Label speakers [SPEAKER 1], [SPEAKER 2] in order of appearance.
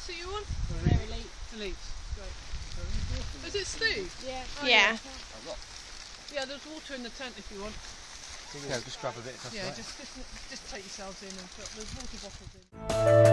[SPEAKER 1] class that you want? Elite. Great. Is it Steve?
[SPEAKER 2] Yeah.
[SPEAKER 1] Oh,
[SPEAKER 3] Yeah.
[SPEAKER 1] Yeah, there's water in the tent if you want.
[SPEAKER 4] Yeah, just grab a bit.
[SPEAKER 1] Yeah, just take yourselves in and there's water bottles in.